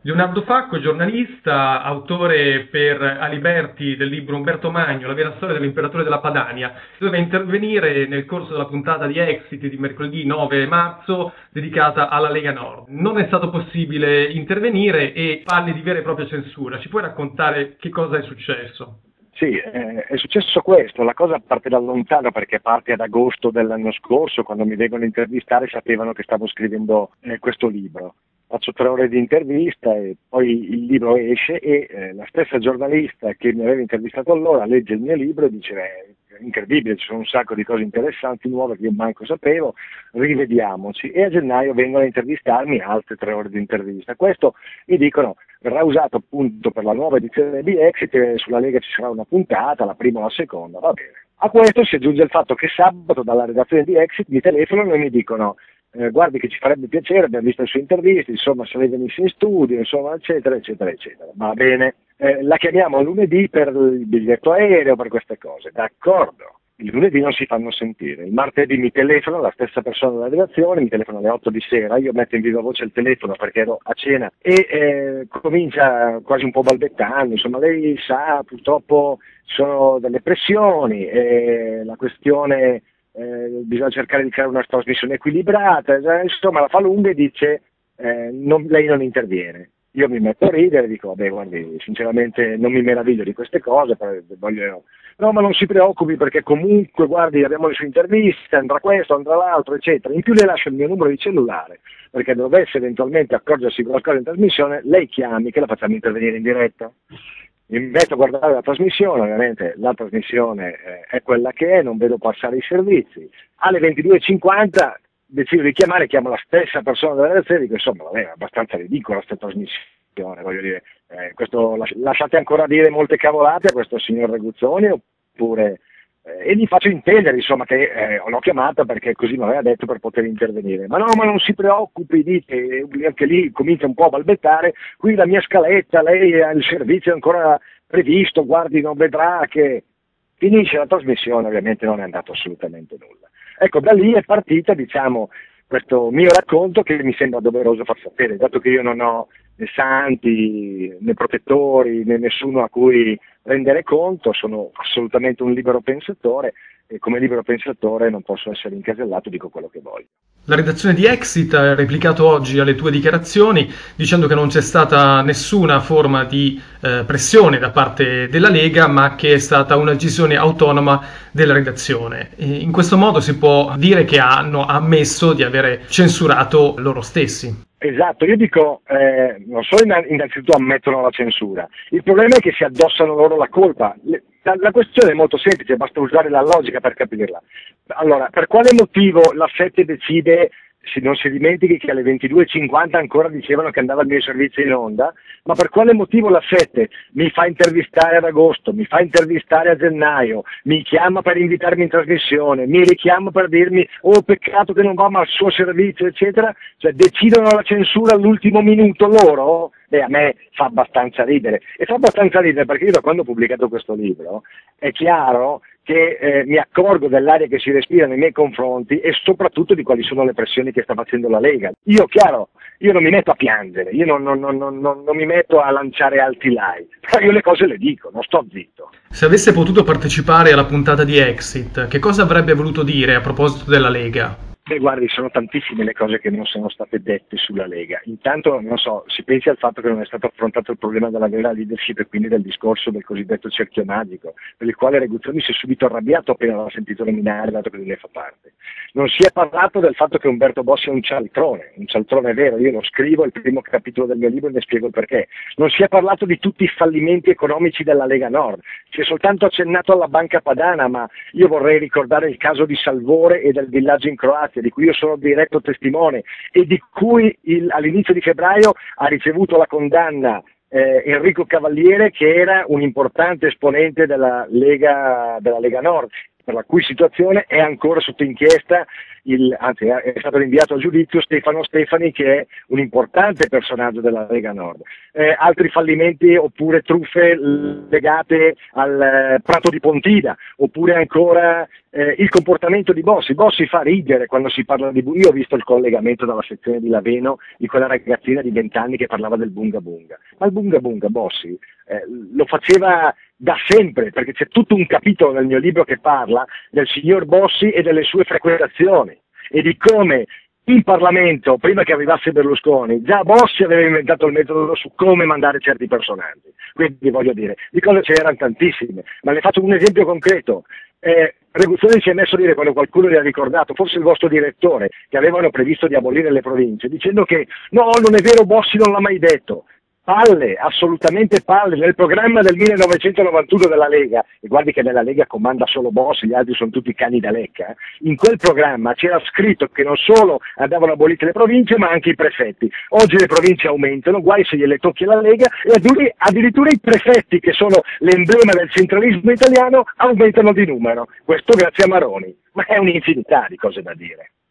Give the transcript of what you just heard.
Leonardo Facco, giornalista, autore per Aliberti del libro Umberto Magno, la vera storia dell'imperatore della Padania, doveva intervenire nel corso della puntata di Exit di mercoledì 9 marzo dedicata alla Lega Nord. Non è stato possibile intervenire e parli di vera e propria censura. Ci puoi raccontare che cosa è successo? Sì, è successo questo, la cosa parte da lontano perché parte ad agosto dell'anno scorso, quando mi vengono a intervistare sapevano che stavo scrivendo questo libro. Faccio 3 ore di intervista e poi il libro esce e la stessa giornalista che mi aveva intervistato allora legge il mio libro e dice è incredibile, ci sono un sacco di cose interessanti, nuove che io manco sapevo, rivediamoci. E a gennaio vengono a intervistarmi altre 3 ore di intervista. Questo mi dicono verrà usato appunto per la nuova edizione di Exit e sulla Lega ci sarà una puntata, la prima o la seconda, va bene. A questo si aggiunge il fatto che sabato dalla redazione di Exit mi telefonano e mi dicono guardi che ci farebbe piacere, abbiamo visto le sue interviste, insomma se lei venisse in studio, insomma eccetera eccetera eccetera. Va bene, la chiamiamo lunedì per il biglietto aereo, per queste cose, d'accordo. Il lunedì non si fanno sentire, il martedì mi telefona la stessa persona della redazione, mi telefona alle 8 di sera, io metto in viva voce il telefono perché ero a cena e comincia quasi un po' balbettando, insomma lei sa purtroppo ci sono delle pressioni, la questione bisogna cercare di creare una trasmissione equilibrata, insomma la fa lunga e dice lei non interviene. Io mi metto a ridere e dico, vabbè guardi, sinceramente non mi meraviglio di queste cose, no ma non si preoccupi perché comunque guardi abbiamo le sue interviste, andrà questo, andrà l'altro, eccetera. In più le lascio il mio numero di cellulare, perché dovesse eventualmente accorgersi di qualcosa in trasmissione, lei chiami che la facciamo intervenire in diretta. Mi metto a guardare la trasmissione, ovviamente la trasmissione è quella che è, non vedo passare i servizi. Alle 22.50 decido di chiamare, chiamo la stessa persona della redazione e dico insomma vabbè, è abbastanza ridicola questa trasmissione, voglio dire, lasciate ancora dire molte cavolate a questo signor Reguzzoni oppure e gli faccio intendere insomma che l'ho chiamata perché così mi aveva detto per poter intervenire. Ma no, ma non si preoccupi, dite, anche lì comincia un po' a balbettare, qui la mia scaletta, lei ha il servizio ancora previsto, guardi non vedrà che finisce la trasmissione, ovviamente non è andato assolutamente nulla. Ecco, da lì è partita, diciamo, questo mio racconto che mi sembra doveroso far sapere, dato che io non ho né santi, né protettori, né nessuno a cui rendere conto, sono assolutamente un libero pensatore e come libero pensatore non posso essere incasellato, dico quello che voglio. La redazione di Exit ha replicato oggi alle tue dichiarazioni dicendo che non c'è stata nessuna forma di pressione da parte della Lega, ma che è stata una decisione autonoma della redazione. E in questo modo si può dire che hanno ammesso di avere censurato loro stessi. Esatto, io dico, non solo innanzitutto ammettono la censura, il problema è che si addossano loro la colpa. La questione è molto semplice, basta usare la logica per capirla. Allora, per quale motivo la 7 decide, se non si dimentichi che alle 22.50 ancora dicevano che andava il mio servizio in onda, ma per quale motivo la 7 mi fa intervistare ad agosto, mi fa intervistare a gennaio, mi chiama per invitarmi in trasmissione, mi richiama per dirmi oh peccato che non va ma al suo servizio eccetera, cioè decidono la censura all'ultimo minuto loro? Beh, a me fa abbastanza ridere, e fa abbastanza ridere perché io da quando ho pubblicato questo libro è chiaro che mi accorgo dell'aria che si respira nei miei confronti e soprattutto di quali sono le pressioni che sta facendo la Lega. Io, chiaro, io non mi metto a piangere, io non mi metto a lanciare alti lai, però io le cose le dico, non sto zitto. Se avesse potuto partecipare alla puntata di Exit, che cosa avrebbe voluto dire a proposito della Lega? Beh, guardi, sono tantissime le cose che non sono state dette sulla Lega. Intanto, non so, si pensi al fatto che non è stato affrontato il problema della vera leadership e quindi del discorso del cosiddetto cerchio magico, per il quale Reguzzoni si è subito arrabbiato appena l'ha sentito nominare, dato che lui ne fa parte. Non si è parlato del fatto che Umberto Bossi è un cialtrone vero, io lo scrivo, è il primo capitolo del mio libro e ne spiego il perché. Non si è parlato di tutti i fallimenti economici della Lega Nord, si è soltanto accennato alla Banca Padana, ma io vorrei ricordare il caso di Salvore e del villaggio in Croazia, di cui io sono diretto testimone e di cui all'inizio di febbraio ha ricevuto la condanna Enrico Cavaliere, che era un importante esponente della Lega Nord, per la cui situazione è ancora sotto inchiesta anzi è stato rinviato a giudizio Stefano Stefani, che è un importante personaggio della Lega Nord. Altri fallimenti oppure truffe legate al Prato di Pontida, oppure ancora il comportamento di Bossi. Bossi fa ridere quando si parla di Io ho visto il collegamento dalla sezione di Laveno di quella ragazzina di 20 anni che parlava del bunga bunga, ma il bunga bunga Bossi lo faceva da sempre, perché c'è tutto un capitolo nel mio libro che parla del signor Bossi e delle sue frequentazioni e di come in Parlamento, prima che arrivasse Berlusconi, già Bossi aveva inventato il metodo su come mandare certi personaggi. Quindi voglio dire, di cose ce n'erano tantissime, ma le faccio un esempio concreto. Reguzzoni si è messo a dire, quando qualcuno gli ha ricordato, forse il vostro direttore, che avevano previsto di abolire le province, dicendo che no, non è vero, Bossi non l'ha mai detto. Palle, assolutamente palle. Nel programma del 1991 della Lega, e guardi che nella Lega comanda solo Bossi, gli altri sono tutti cani da lecca, in quel programma c'era scritto che non solo andavano abolite le province ma anche i prefetti. Oggi le province aumentano, guai se gliele tocchi alla Lega, e addirittura i prefetti, che sono l'emblema del centralismo italiano, aumentano di numero. Questo grazie a Maroni, ma è un'infinità di cose da dire.